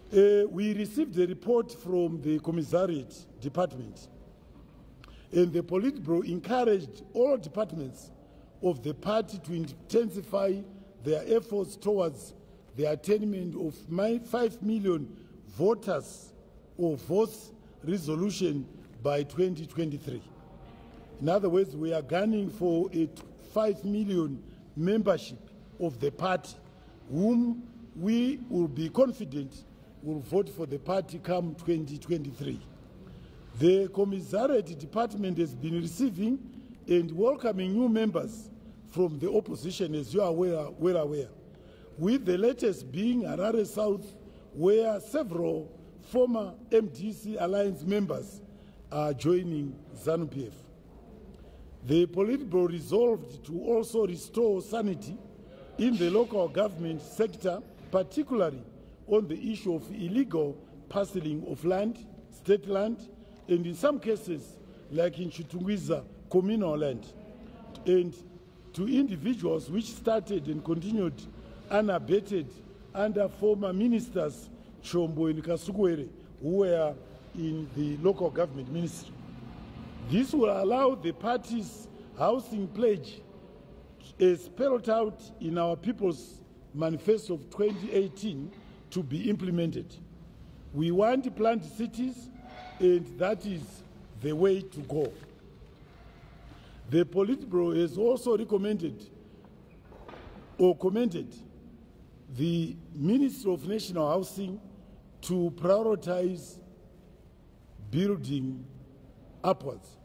We received a report from the Commissariat Department, and the Politburo encouraged all departments of the party to intensify their efforts towards the attainment of 5 million voters or votes resolution by 2023. In other words, we are gunning for a 5 million membership of the party, whom we will be confident will vote for the party come 2023. The Commissariat Department has been receiving and welcoming new members from the opposition, as you are well aware, with the latest being Harare South, where several former MDC Alliance members are joining Zanu PF. The Politburo resolved to also restore sanity in the local government sector, particularly on the issue of illegal parceling of land, state land, and in some cases, like in Chitungwiza, communal land, and to individuals which started and continued unabated under former ministers Chombo and Kasukwere, who were in the local government ministry. This will allow the party's housing pledge, as spelled out in our People's Manifesto of 2018, to be implemented. We want planned cities, and that is the way to go. The Politburo has also recommended or commended the Ministry of National Housing to prioritize building upwards.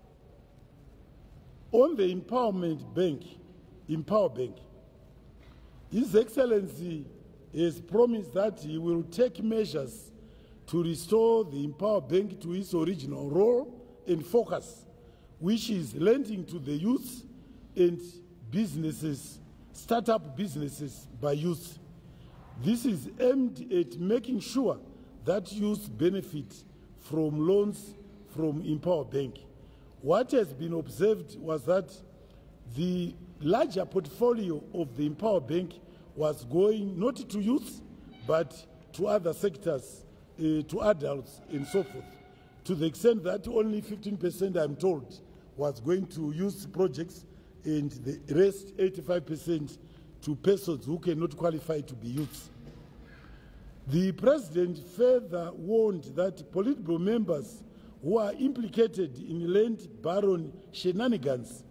On the Empowerment Bank, Empower Bank, His Excellency has promised that he will take measures to restore the Empower Bank to its original role and focus, which is lending to the youth and businesses, startup businesses by youth. This is aimed at making sure that youth benefit from loans from Empower Bank. What has been observed was that the larger portfolio of the Empower Bank was going not to youth, but to other sectors, to adults and so forth, to the extent that only 15%, I'm told, was going to youth projects, and the rest, 85%, to persons who cannot qualify to be youths. The President further warned that Politburo members who are implicated in land baron shenanigans,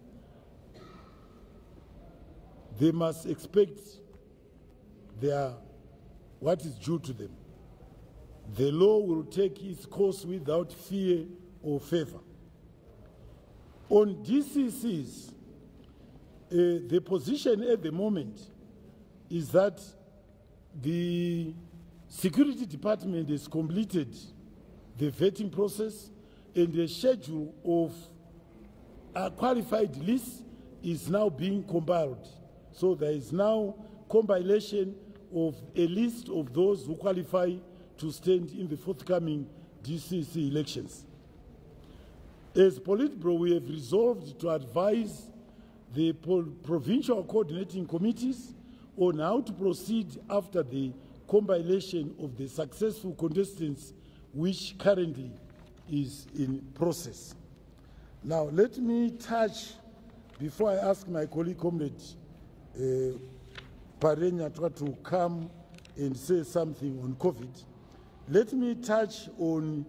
they must expect what is due to them. The law will take its course without fear or favor. On DCCs, the position at the moment is that the Security Department has completed the vetting process, and the schedule of a qualified list is now being compiled. So there is now compilation of a list of those who qualify to stand in the forthcoming DCC elections. As Politburo, we have resolved to advise the provincial coordinating committees on how to proceed after the compilation of the successful contestants, which currently is in process. Now, let me touch, before I ask my colleague, Comrade Parenya, to come and say something on COVID, let me touch on,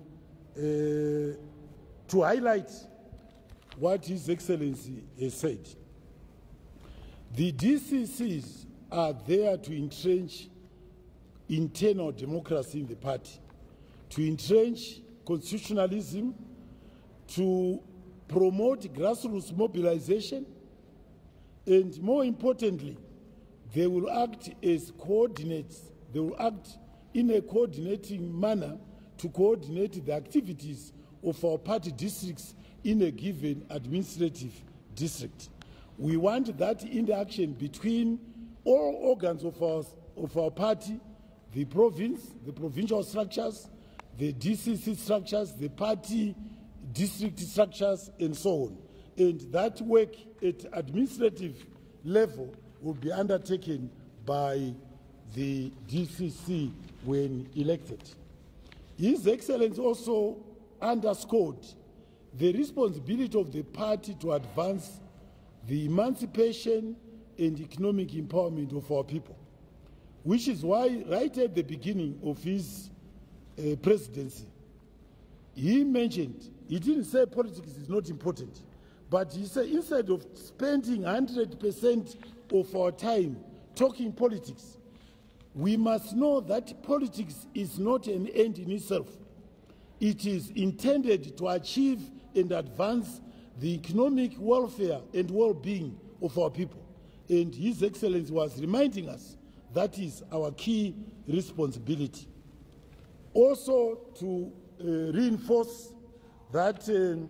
to highlight what His Excellency has said. The DCCs are there to entrench internal democracy in the party, to entrench constitutionalism, to promote grassroots mobilization, and more importantly, they will act as coordinates. They will act in a coordinating manner to coordinate the activities of our party districts in a given administrative district. We want that interaction between all organs of our party, the province, the provincial structures, the DCC structures, the party district structures, and so on. And that work at administrative level will be undertaken by the DCC when elected. His Excellency also underscored the responsibility of the party to advance the emancipation and economic empowerment of our people, which is why right at the beginning of his presidency, he mentioned, he didn't say politics is not important, but he said instead of spending 100% of our time talking politics, we must know that politics is not an end in itself. It is intended to achieve and advance the economic welfare and well-being of our people. And His Excellency was reminding us that is our key responsibility. Also to reinforce that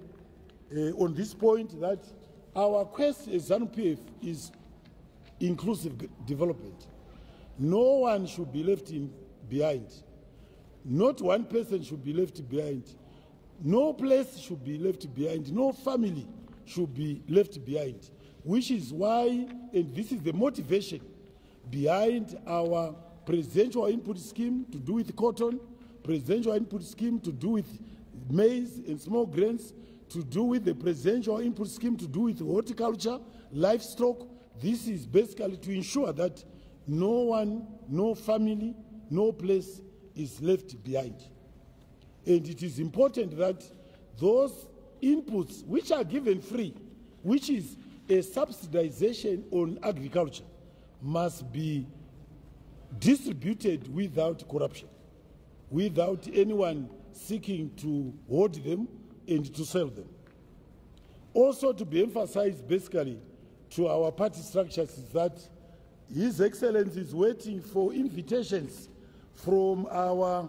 on this point that our quest as Zanu PF is inclusive development. No one should be left behind. Not one person should be left behind. No place should be left behind. No family should be left behind, which is why, and this is the motivation behind our presidential input scheme to do with cotton, presidential input scheme to do with maize and small grains, to do with the presidential input scheme to do with horticulture, livestock. This is basically to ensure that no one, no family, no place is left behind. And it is important that those inputs which are given free, which is a subsidization on agriculture, must be distributed without corruption, without anyone seeking to hoard them and to sell them. Also to be emphasized basically to our party structures is that His Excellency is waiting for invitations from our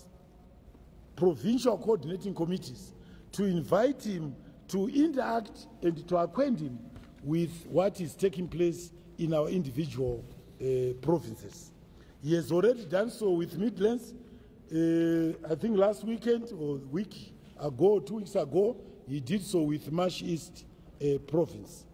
provincial coordinating committees to invite him to interact and to acquaint him with what is taking place in our individual provinces. He has already done so with Midlands. I think last weekend or week ago, 2 weeks ago, he did so with Marsh East province.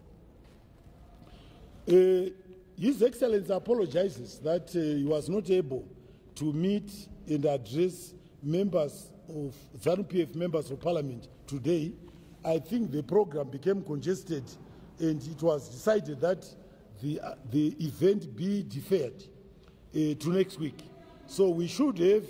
His Excellency apologizes that he was not able to meet and address members of Zanu PF members of parliament today. I think the program became congested and it was decided that the event be deferred to next week. So we should have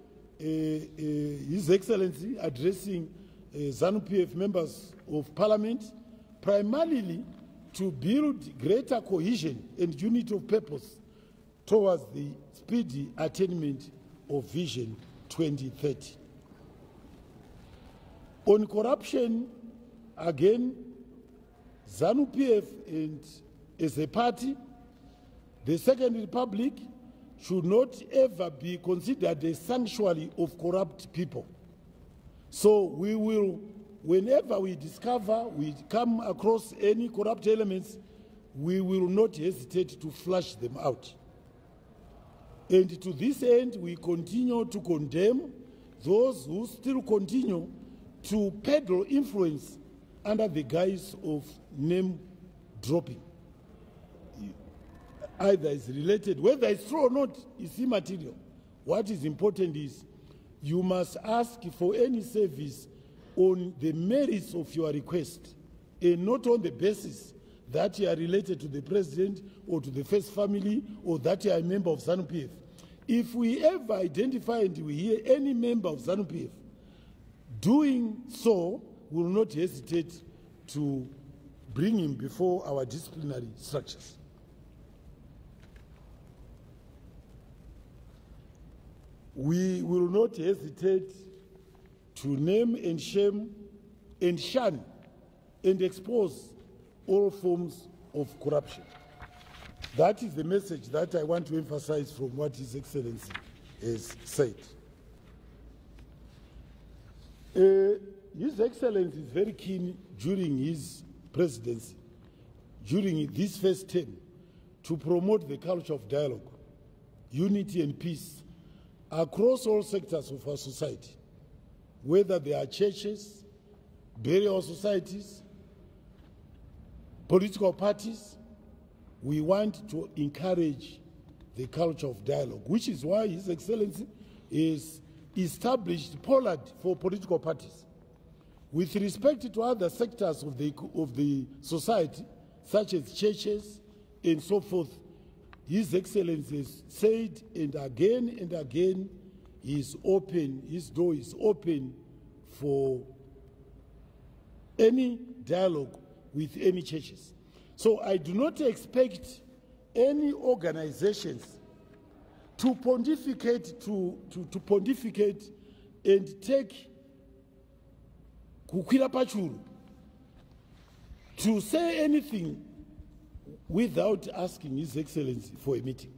His Excellency addressing Zanu PF members of parliament, primarily to build greater cohesion and unity of purpose towards the speedy attainment of Vision 2030. On corruption, again, Zanu PF and as a party, the Second Republic should not ever be considered a sanctuary of corrupt people. So we will, whenever we discover, we come across any corrupt elements, we will not hesitate to flush them out. And to this end, we continue to condemn those who still continue to peddle influence under the guise of name dropping. Either is related, whether it's true or not, is immaterial. What is important is you must ask for any service on the merits of your request and not on the basis that you are related to the president or to the first family or that you are a member of Zanu PF. If we ever identify and we hear any member of Zanu PF doing so, we will not hesitate to bring him before our disciplinary structures. We will not hesitate to name and shame and shun and expose all forms of corruption. That is the message that I want to emphasize from what His Excellency has said. His Excellency is very keen during his presidency, during this first term, to promote the culture of dialogue, unity and peace across all sectors of our society, whether they are churches, burial societies, political parties. We want to encourage the culture of dialogue, which is why His Excellency is established pollard for political parties. With respect to other sectors of the society, such as churches and so forth, His Excellency has said, and again, his door is open for any dialogue with any churches. So I do not expect any organizations to pontificate, to pontificate and take kukwira pachuru, to say anything without asking His Excellency for a meeting.